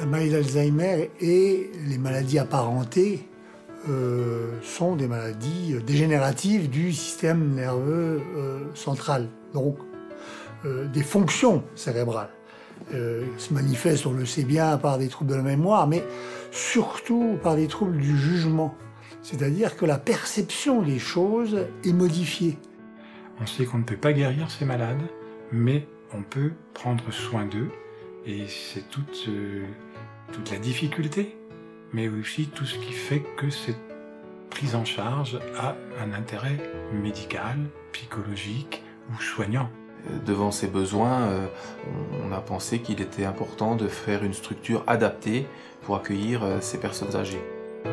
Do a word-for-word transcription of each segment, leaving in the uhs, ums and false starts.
La maladie d'Alzheimer et les maladies apparentées euh, sont des maladies dégénératives du système nerveux euh, central, donc euh, des fonctions cérébrales. Euh, se manifestent, on le sait bien, par des troubles de la mémoire, mais surtout par des troubles du jugement. C'est-à-dire que la perception des choses est modifiée. On sait qu'on ne peut pas guérir ces malades, mais on peut prendre soin d'eux, et c'est toute, euh, toute la difficulté, mais aussi tout ce qui fait que cette prise en charge a un intérêt médical, psychologique ou soignant. Devant ces besoins, euh, on a pensé qu'il était important de faire une structure adaptée pour accueillir euh, ces personnes âgées.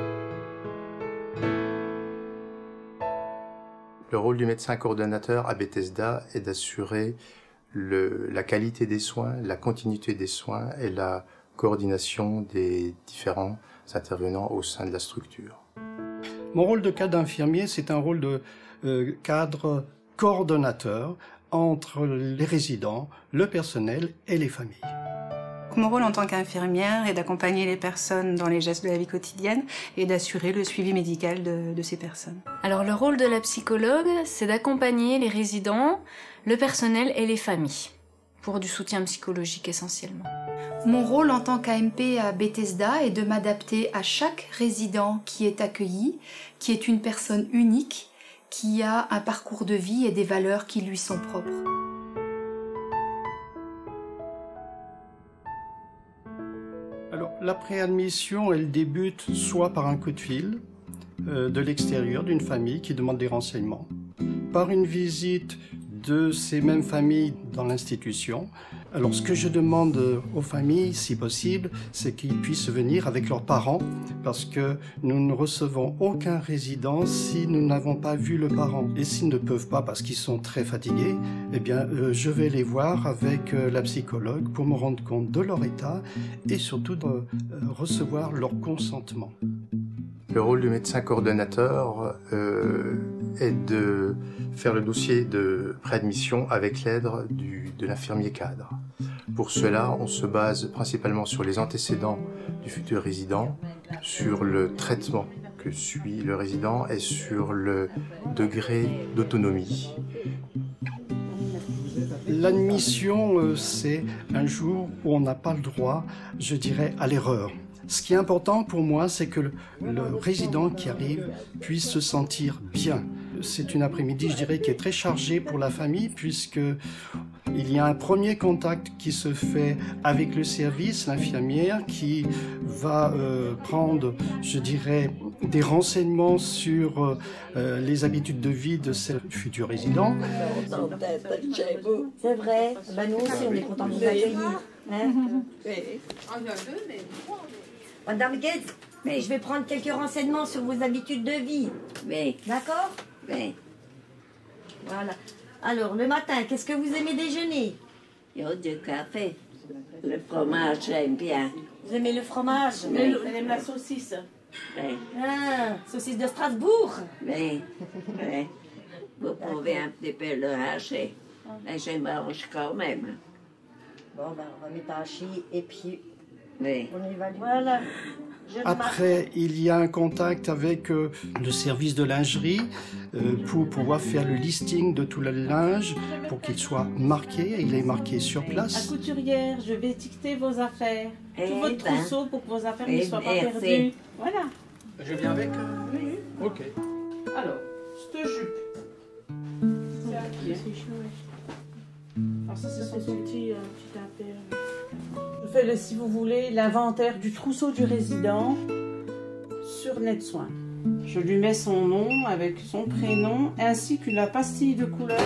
Le rôle du médecin coordonnateur à Bethesda est d'assurer la qualité des soins, la continuité des soins et la coordination des différents intervenants au sein de la structure. Mon rôle de cadre infirmier, c'est un rôle de euh, cadre coordonnateur entre les résidents, le personnel et les familles. Mon rôle en tant qu'infirmière est d'accompagner les personnes dans les gestes de la vie quotidienne et d'assurer le suivi médical de, de ces personnes. Alors le rôle de la psychologue, c'est d'accompagner les résidents, le personnel et les familles, pour du soutien psychologique essentiellement. Mon rôle en tant qu'A M P à Bethesda est de m'adapter à chaque résident qui est accueilli, qui est une personne unique, qui a un parcours de vie et des valeurs qui lui sont propres. Alors, la préadmission, elle débute soit par un coup de fil euh, de l'extérieur d'une famille qui demande des renseignements, par une visite de ces mêmes familles dans l'institution. Alors, ce que je demande aux familles, si possible, c'est qu'ils puissent venir avec leurs parents, parce que nous ne recevons aucun résident si nous n'avons pas vu le parent. Et s'ils ne peuvent pas, parce qu'ils sont très fatigués, eh bien, euh, je vais les voir avec euh, la psychologue pour me rendre compte de leur état et surtout de euh, recevoir leur consentement. Le rôle du médecin coordonnateur euh, est de faire le dossier de préadmission avec l'aide de l'infirmier cadre. Pour cela, on se base principalement sur les antécédents du futur résident, sur le traitement que suit le résident et sur le degré d'autonomie. L'admission, euh, c'est un jour où on n'a pas le droit, je dirais, à l'erreur. Ce qui est important pour moi, c'est que le, le résident qui arrive puisse se sentir bien. C'est une après-midi, je dirais, qui est très chargée pour la famille, puisque il y a un premier contact qui se fait avec le service, l'infirmière, qui va euh, prendre, je dirais, des renseignements sur euh, les habitudes de vie de ces futurs résidents. C'est vrai, ben, nous aussi on est contents de vous accueillir. Hein? Madame Gates, mais je vais prendre quelques renseignements sur vos habitudes de vie. Mais, d'accord? Mais, voilà. Alors, le matin, qu'est-ce que vous aimez déjeuner? Il y a du café. Le fromage, j'aime bien. Vous aimez le fromage? Oui. Elle aime la saucisse. Oui. Ah, saucisse de Strasbourg? Oui. Oui. Vous pouvez un petit peu le hacher. Mais je mange quand même. Bon, ben, on va mettre un hacher et puis oui. on y va. Voilà. Après, il y a un contact avec euh, le service de lingerie euh, pour pouvoir faire le listing de tout le linge pour qu'il soit marqué. Il est marqué sur place. La couturière, je vais étiqueter vos affaires. Eh Tout votre ben. trousseau pour que vos affaires Eh ne soient pas merci. perdues. Voilà. Je viens avec euh... Oui. Ok. Alors, cette jupe. C'est à qui? C'est chouette. Alors ça, c'est son petit, euh, petit affaire. Je fais, le, si vous voulez, l'inventaire du trousseau du résident sur NetSoin. Je lui mets son nom avec son prénom ainsi que la pastille de couleur.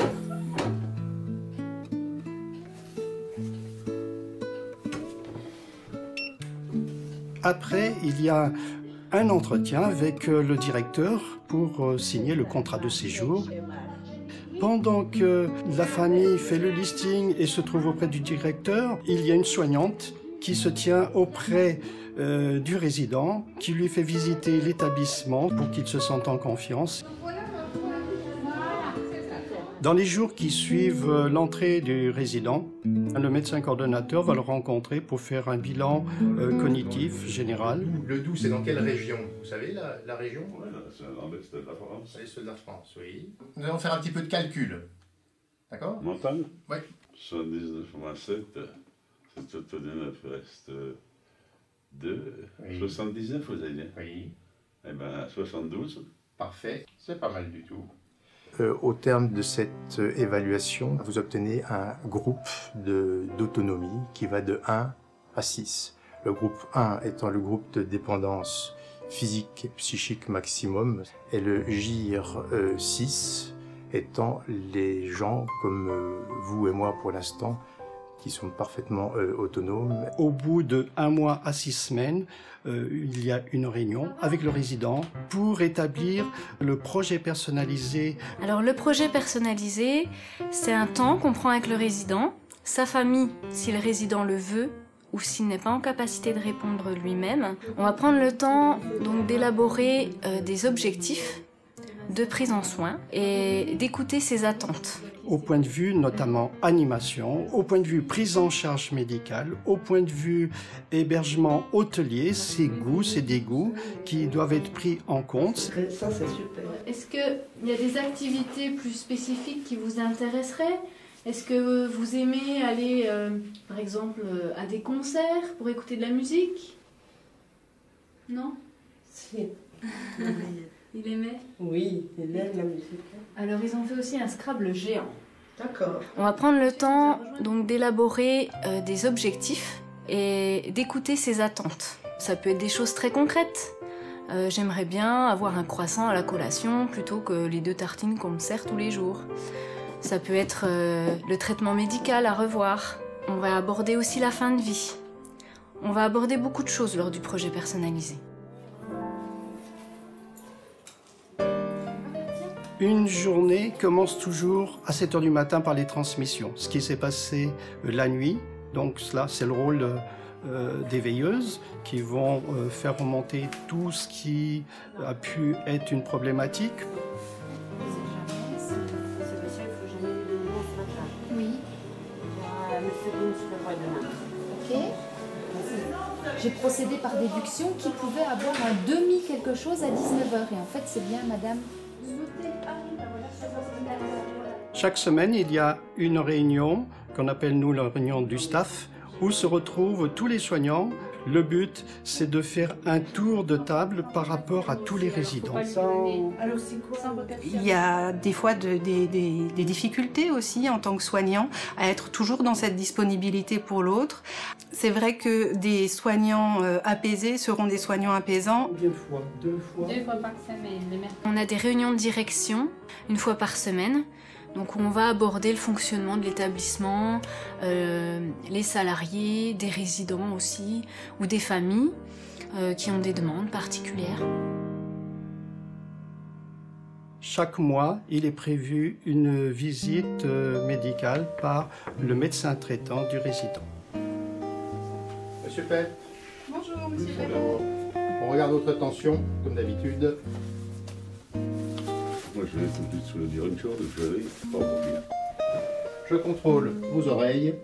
Après, il y a un entretien avec le directeur pour signer le contrat de séjour. Pendant que la famille fait le listing et se trouve auprès du directeur, il y a une soignante qui se tient auprès euh, du résident, qui lui fait visiter l'établissement pour qu'il se sente en confiance. Dans les jours qui suivent l'entrée du résident, le médecin coordonnateur va le rencontrer pour faire un bilan euh, cognitif général. Le Doubs, c'est dans quelle région? Vous savez la, la région? Oui, c'est dans l'est de la France. L'est de la France, oui. Nous allons faire un petit peu de calcul. D'accord? Montagne? Oui. soixante-dix-neuf moins sept, c'est soixante-dix-neuf reste deux. Oui. soixante-dix-neuf, vous avez dit? Oui. Eh bien, soixante-douze. Parfait, c'est pas mal du tout. Euh, au terme de cette euh, évaluation, vous obtenez un groupe d'autonomie qui va de un à six. Le groupe un étant le groupe de dépendance physique et psychique maximum, et le G I R euh, six étant les gens comme euh, vous et moi pour l'instant, qui sont parfaitement euh, autonomes. Au bout de un mois à six semaines, euh, il y a une réunion avec le résident pour établir le projet personnalisé. Alors le projet personnalisé, c'est un temps qu'on prend avec le résident, sa famille si le résident le veut ou s'il n'est pas en capacité de répondre lui-même. On va prendre le temps donc d'élaborer euh, des objectifs de prise en soin et d'écouter ses attentes. Au point de vue notamment animation, au point de vue prise en charge médicale, au point de vue hébergement hôtelier, ses goûts, ses dégoûts qui doivent être pris en compte. Ça, c'est super. Est-ce qu'il y a des activités plus spécifiques qui vous intéresseraient? Est-ce que vous aimez aller, euh, par exemple, à des concerts pour écouter de la musique? Non? Si. Il aimait? Oui, il aime la musique. Alors ils ont fait aussi un Scrabble géant. D'accord. On va prendre le temps donc d'élaborer euh, des objectifs et d'écouter ses attentes. Ça peut être des choses très concrètes. Euh, J'aimerais bien avoir un croissant à la collation plutôt que les deux tartines qu'on me sert tous les jours. Ça peut être euh, le traitement médical à revoir. On va aborder aussi la fin de vie. On va aborder beaucoup de choses lors du projet personnalisé. Une journée commence toujours à sept heures du matin par les transmissions. Ce qui s'est passé la nuit, donc cela c'est le rôle euh, des veilleuses qui vont euh, faire remonter tout ce qui a pu être une problématique. Oui. Ok. J'ai procédé par déduction qui pouvait avoir un demi quelque chose à dix-neuf heures. Et en fait, c'est bien madame. Chaque semaine, il y a une réunion qu'on appelle nous la réunion du staff où se retrouvent tous les soignants. Le but, c'est de faire un tour de table par rapport à tous les résidents. Il y a des fois de, des, des, des difficultés aussi en tant que soignant à être toujours dans cette disponibilité pour l'autre. C'est vrai que des soignants euh, apaisés seront des soignants apaisants. Combien de fois? Deux fois. Deux fois par semaine. On a des réunions de direction une fois par semaine. Donc on va aborder le fonctionnement de l'établissement, euh, les salariés, des résidents aussi, ou des familles euh, qui ont des demandes particulières. Chaque mois, il est prévu une visite euh, médicale par le médecin traitant du résident. Monsieur Pett. Bonjour, monsieur Pett. On regarde votre tension, comme d'habitude. Moi, je vais tout de suite vous dire une chose, je vais pas vous dire. Je contrôle vos oreilles.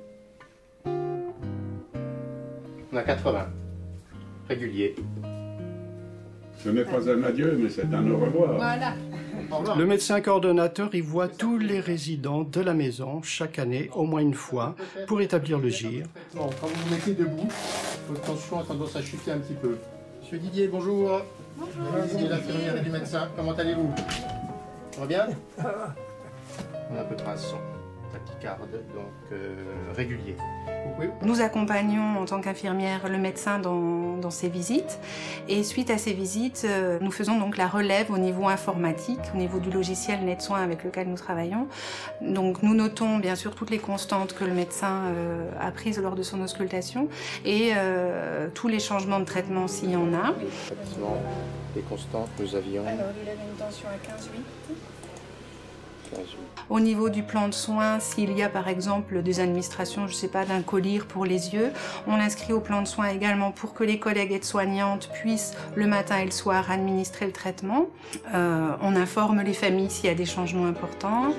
On a quatre-vingts. Régulier. Ce n'est pas un adieu, mais c'est un au revoir. Voilà. Au revoir. Le médecin coordonnateur, il voit tous les résidents de la maison chaque année, au moins une fois, pour établir le G I R. Bon, quand vous vous mettez debout, votre tension a tendance à chuter un petit peu. Monsieur Didier, bonjour. Bonjour. Didier, l'infirmière et du médecin. Comment allez-vous? Ça va bien? On a à peu près un cent. Tachycarde, donc euh, régulier. Oui. Nous accompagnons en tant qu'infirmière le médecin dans, dans ses visites et suite à ces visites, euh, nous faisons donc la relève au niveau informatique, au niveau du logiciel NetSoin avec lequel nous travaillons. Donc nous notons bien sûr toutes les constantes que le médecin euh, a prises lors de son auscultation et euh, tous les changements de traitement s'il y en a. Effectivement, les constantes, nous avions... Alors il avait une tension à quinze virgule huit. Au niveau du plan de soins, s'il y a par exemple des administrations, je ne sais pas, d'un collyre pour les yeux, on l'inscrit au plan de soins également pour que les collègues aides-soignantes puissent le matin et le soir administrer le traitement. Euh, on informe les familles s'il y a des changements importants.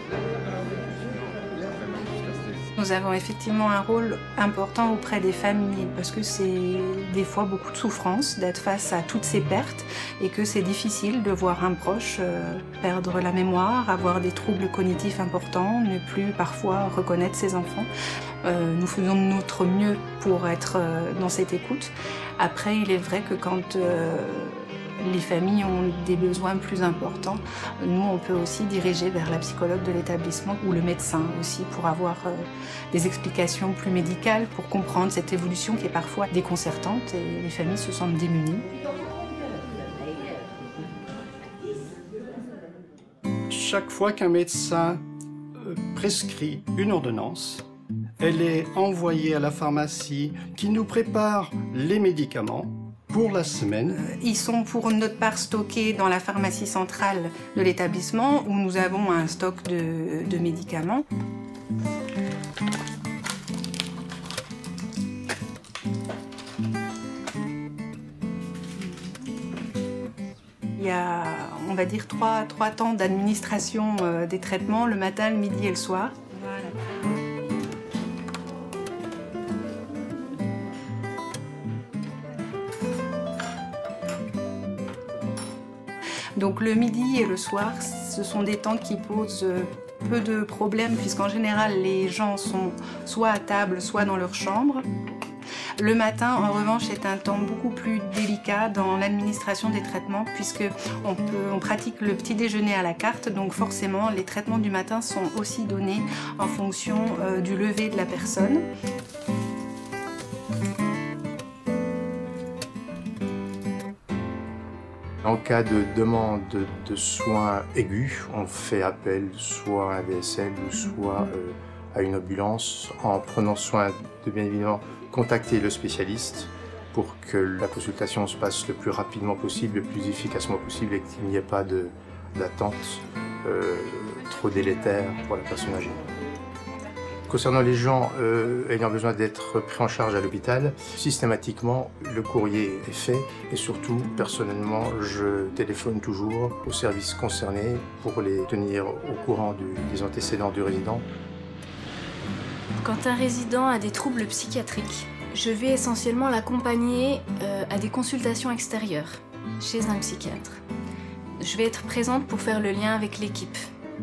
Nous avons effectivement un rôle important auprès des familles parce que c'est des fois beaucoup de souffrance d'être face à toutes ces pertes et que c'est difficile de voir un proche euh, perdre la mémoire, avoir des troubles cognitifs importants, ne plus parfois reconnaître ses enfants. Euh, nous faisons de notre mieux pour être euh, dans cette écoute. Après, il est vrai que quand euh, les familles ont des besoins plus importants, nous on peut aussi diriger vers la psychologue de l'établissement ou le médecin aussi pour avoir euh, des explications plus médicales pour comprendre cette évolution qui est parfois déconcertante et les familles se sentent démunies. Chaque fois qu'un médecin euh, prescrit une ordonnance, elle est envoyée à la pharmacie qui nous prépare les médicaments pour la semaine. Ils sont pour notre part stockés dans la pharmacie centrale de l'établissement où nous avons un stock de, de médicaments. Il y a, on va dire, trois, trois temps d'administration euh, des traitements, le matin, le midi et le soir. Voilà. Donc le midi et le soir, ce sont des temps qui posent peu de problèmes puisqu'en général les gens sont soit à table, soit dans leur chambre. Le matin, en revanche, est un temps beaucoup plus délicat dans l'administration des traitements puisqu'on peut, on pratique le petit déjeuner à la carte, donc forcément les traitements du matin sont aussi donnés en fonction euh, du lever de la personne. En cas de demande de soins aigus, on fait appel soit à un V S L ou soit euh, à une ambulance en prenant soin de bien évidemment contacter le spécialiste pour que la consultation se passe le plus rapidement possible, le plus efficacement possible et qu'il n'y ait pas d'attente euh, trop délétère pour la personne âgée. Concernant les gens euh, ayant besoin d'être pris en charge à l'hôpital, systématiquement, le courrier est fait et surtout, personnellement, je téléphone toujours aux services concernés pour les tenir au courant du, des antécédents du résident. Quand un résident a des troubles psychiatriques, je vais essentiellement l'accompagner euh, à des consultations extérieures, chez un psychiatre. Je vais être présente pour faire le lien avec l'équipe.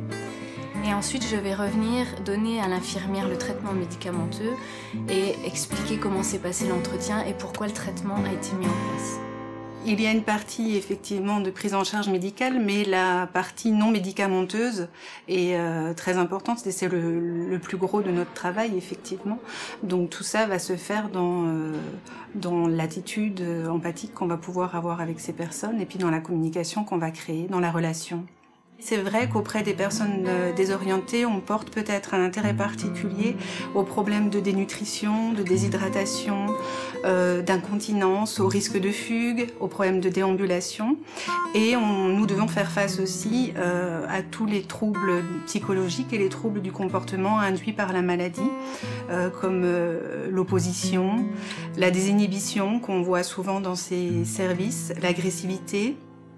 Et ensuite, je vais revenir donner à l'infirmière le traitement médicamenteux et expliquer comment s'est passé l'entretien et pourquoi le traitement a été mis en place. Il y a une partie effectivement de prise en charge médicale, mais la partie non médicamenteuse est euh, très importante. C'est le, le plus gros de notre travail, effectivement. Donc tout ça va se faire dans, euh, dans l'attitude empathique qu'on va pouvoir avoir avec ces personnes et puis dans la communication qu'on va créer, dans la relation. C'est vrai qu'auprès des personnes désorientées, on porte peut-être un intérêt particulier aux problèmes de dénutrition, de déshydratation, euh, d'incontinence, aux risques de fugue, aux problèmes de déambulation. Et on, nous devons faire face aussi euh, à tous les troubles psychologiques et les troubles du comportement induits par la maladie, euh, comme euh, l'opposition, la désinhibition qu'on voit souvent dans ces services, l'agressivité,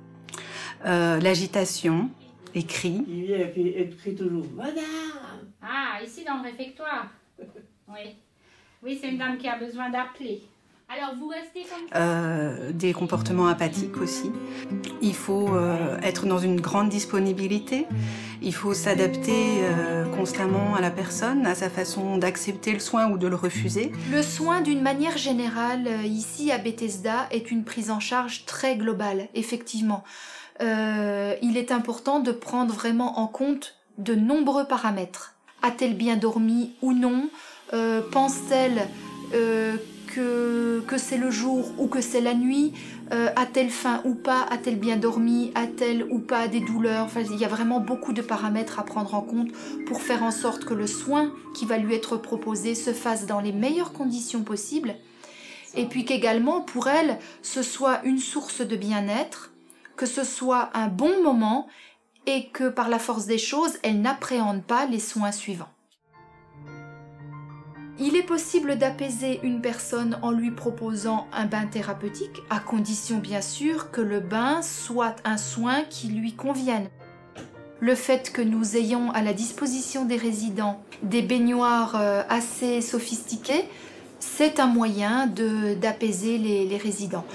euh, l'agitation. Les cris. Il vient et puis il crie toujours « Madame !» Ah, ici dans le réfectoire. Oui. Oui, c'est une dame qui a besoin d'appeler. Alors vous restez comme ça. Euh, des comportements apathiques aussi. Il faut euh, être dans une grande disponibilité. Il faut s'adapter euh, constamment à la personne, à sa façon d'accepter le soin ou de le refuser. Le soin, d'une manière générale, ici à Bethesda, est une prise en charge très globale, effectivement. Euh, il est important de prendre vraiment en compte de nombreux paramètres. A-t-elle bien dormi ou non? euh, Pense-t-elle euh, que, que c'est le jour ou que c'est la nuit? euh, A-t-elle faim ou pas? A-t-elle bien dormi? A-t-elle ou pas des douleurs? Enfin, il y a vraiment beaucoup de paramètres à prendre en compte pour faire en sorte que le soin qui va lui être proposé se fasse dans les meilleures conditions possibles. Et puis qu'également, pour elle, ce soit une source de bien-être, que ce soit un bon moment et que par la force des choses, elle n'appréhende pas les soins suivants. Il est possible d'apaiser une personne en lui proposant un bain thérapeutique, à condition bien sûr que le bain soit un soin qui lui convienne. Le fait que nous ayons à la disposition des résidents des baignoires assez sophistiquées, c'est un moyen de, d'apaiser les, les résidents.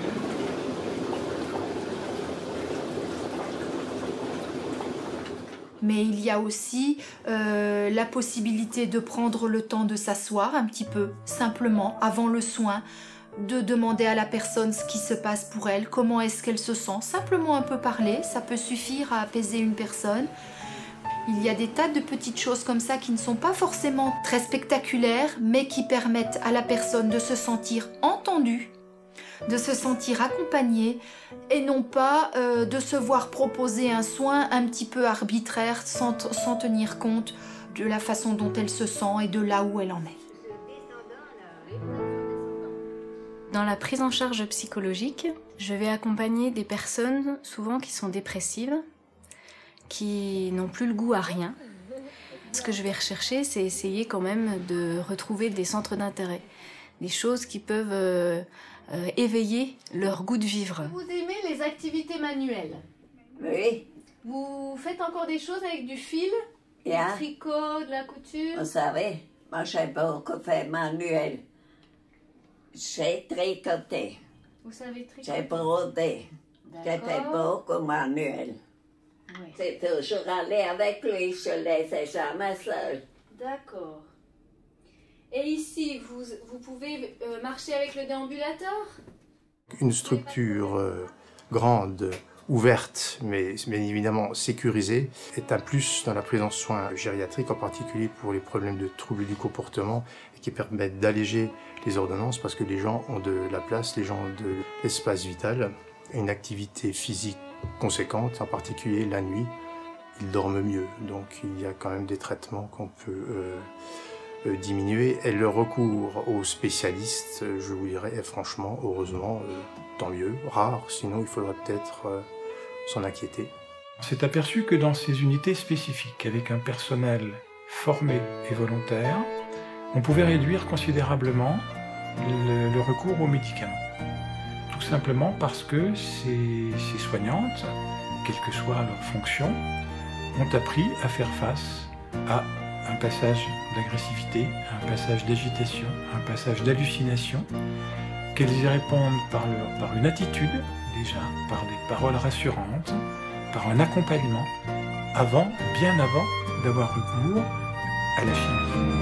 Mais il y a aussi euh, la possibilité de prendre le temps de s'asseoir un petit peu, simplement, avant le soin, de demander à la personne ce qui se passe pour elle, comment est-ce qu'elle se sent. Simplement un peu parler, ça peut suffire à apaiser une personne. Il y a des tas de petites choses comme ça qui ne sont pas forcément très spectaculaires, mais qui permettent à la personne de se sentir entendue, de se sentir accompagnée et non pas euh, de se voir proposer un soin un petit peu arbitraire sans, sans tenir compte de la façon dont elle se sent et de là où elle en est. Dans la prise en charge psychologique, je vais accompagner des personnes souvent qui sont dépressives, qui n'ont plus le goût à rien. Ce que je vais rechercher, c'est essayer quand même de retrouver des centres d'intérêt, des choses qui peuvent euh, euh, éveiller leur goût de vivre. Vous aimez les activités manuelles? Oui. Vous faites encore des choses avec du fil, Yeah. du tricot, de la couture? Vous savez, moi j'ai beaucoup fait manuel. J'ai tricoté, Vous savez tricoter? j'ai brodé, j'ai fait beaucoup manuel. Oui. C'est toujours aller avec lui, je ne laissais jamais seul. D'accord. Et ici, vous, vous pouvez euh, marcher avec le déambulateur? Une structure euh, grande, ouverte, mais bien évidemment sécurisée, est un plus dans la prise en soins gériatriques, en particulier pour les problèmes de troubles du comportement, et qui permettent d'alléger les ordonnances parce que les gens ont de la place, les gens ont de l'espace vital, une activité physique conséquente, en particulier la nuit, ils dorment mieux. Donc il y a quand même des traitements qu'on peut euh, euh, diminuer. Et le recours aux spécialistes, je vous dirais franchement, heureusement, euh, tant mieux, rare, sinon il faudrait peut-être euh, s'en inquiéter. On s'est aperçu que dans ces unités spécifiques, avec un personnel formé et volontaire, on pouvait réduire considérablement le, le recours aux médicaments. Tout simplement parce que ces, ces soignantes, quelle que soit leur fonction, ont appris à faire face à un passage d'agressivité, un passage d'agitation, un passage d'hallucination, qu'elles y répondent par, leur, par une attitude, déjà, par des paroles rassurantes, par un accompagnement, avant, bien avant d'avoir recours à la chimie.